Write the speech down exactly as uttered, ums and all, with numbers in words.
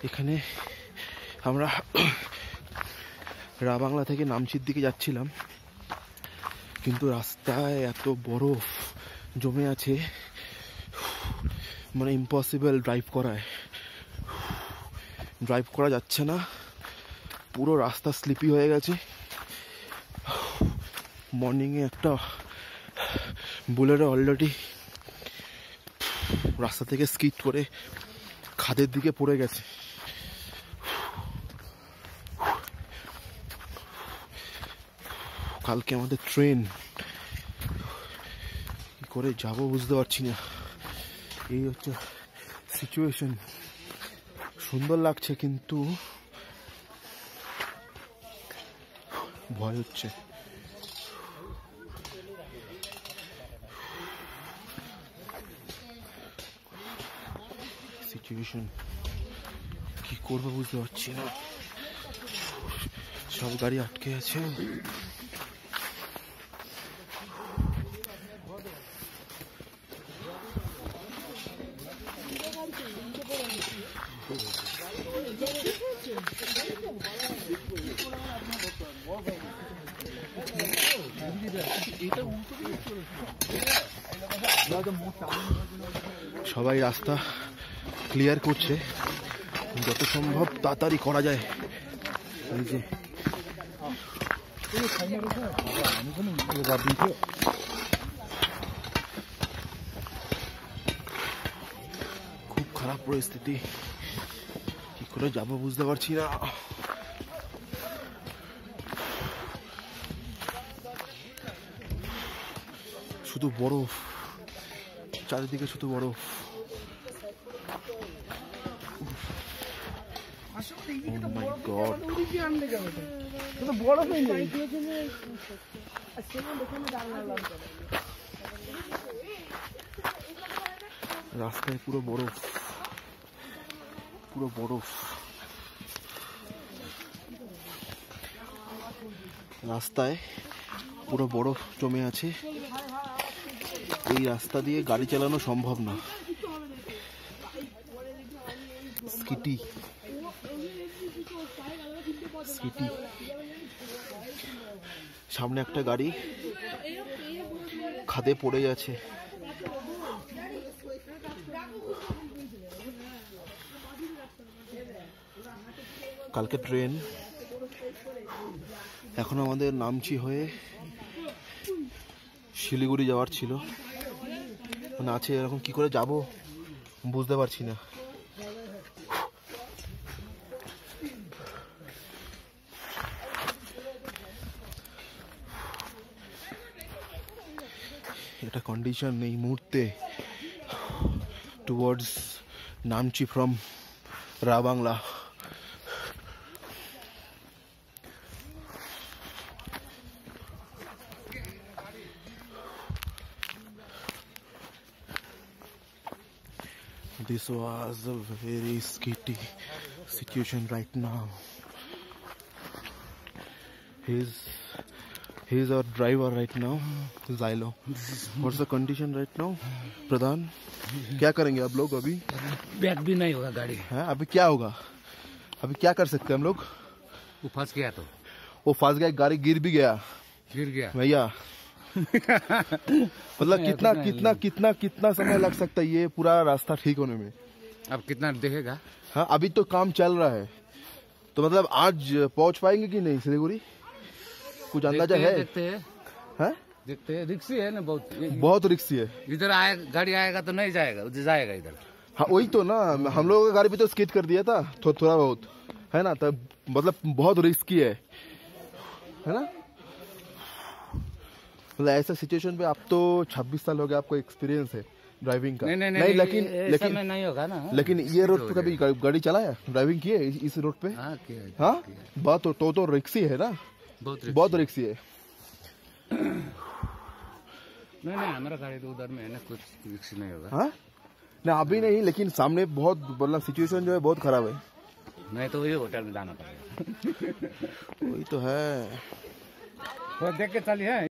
এখানে আমরা রাবাংলা থেকে নামচির দিকে যাচ্ছিলাম, কিন্তু রাস্তায় এত বরফ জমে আছে, মানে ইম্পসিবল ড্রাইভ করায় ড্রাইভ করা যাচ্ছে না। পুরো রাস্তা স্লিপি হয়ে গেছে। মর্নিংয়ে একটা বুলেরো অলরেডি রাস্তা থেকে স্কিড করে খাদের দিকে পড়ে গেছে। কালকে আমাদের ট্রেন, কি করে যাবো বুঝতে পারছি না। এই হচ্ছে সিচুয়েশন। সুন্দর লাগছে কিন্তু ভয় হচ্ছে। সিচুয়েশন কি করবো বুঝতে পারছি না। সব গাড়ি আটকে আছে। সবাই রাস্তা ক্লিয়ার করছে, যত সম্ভব তাড়াতাড়ি করা যায়। এই যে খুব খারাপ পরিস্থিতি, কি করে যাবো বুঝতে পারছি না। শুধু বরফ, চারিদিকে শুধু বরফ। Oh my God! রাস্তায় পুরো বরফ, পুরো বরফ। রাস্তায় পুরো বরফ জমে আছে। এই রাস্তা দিয়ে গাড়ি চালানো সম্ভব না। স্কিটি স্কিটি সামনে একটা গাড়ি খাদে পড়ে যাচ্ছে। কালকে ট্রেন, এখন আমাদের নামচি হয়ে শিলিগুড়ি যাওয়ার ছিল, মানে আছে। এরকম কি করে যাব বুঝতে পারছি না। এটা কন্ডিশন এই মুহূর্তে towards Namchi from Ravangla. This was a very skitty situation right now. He's he's our driver right now, Zylo. What's the condition right now, Pradhan? क्या करेंगे आप लोग अभी? बैक भी नहीं होगा गाड़ी। हैं अभी क्या होगा? अभी क्या कर सकते हैं हम लोग? वो फंस गया तो वो फंस गया, गाड़ी गिर भी गया गिर गया भैया। मतलब कितना कितना कितना कितना समय लग सकता है ये पूरा रास्ता ठीक होने में? अब कितना देखेगा? हाँ अभी तो काम चल रहा है, तो मतलब आज पहुंच पाएंगे कि नहीं सिलीगुड़ी? कुछ अंदाजा है? देखते हैं हैं? देखते हैं। रिक्सी है ना, बहुत बहुत रिक्सी है। इधर आए गाड़ी आएगा तो नहीं जाएगा, उधर जाएगा इधर। हाँ वही तो ना, हम लोगों का गाड़ी भी तो स्किड कर दिया था थो, थोड़ा बहुत, है ना? तब मतलब बहुत रिस्की है, है ना? मतलब ऐसा सिचुएशन पे आप तो छब्बीस साल हो गए, आपको एक्सपीरियंस है ड्राइविंग का। नहीं नहीं, नहीं, नहीं लेकिन लेकिन नहीं होगा ना। लेकिन ये रोड पे कभी गाड़ी चलाया, ड्राइविंग की है इस रोड पे? हाँ हाँ बहुत तो तो, तो रिक्सी है ना, बहुत रिक्सी है। नहीं नहीं हमारा गाड़ी तो उधर में है ना, कुछ रिक्सी नहीं होगा। हाँ नहीं अभी नहीं, लेकिन सामने बहुत मतलब सिचुएशन जो है बहुत खराब है। नहीं तो वही होटल में जाना पड़ेगा। वही तो है। तो देख के चलिए।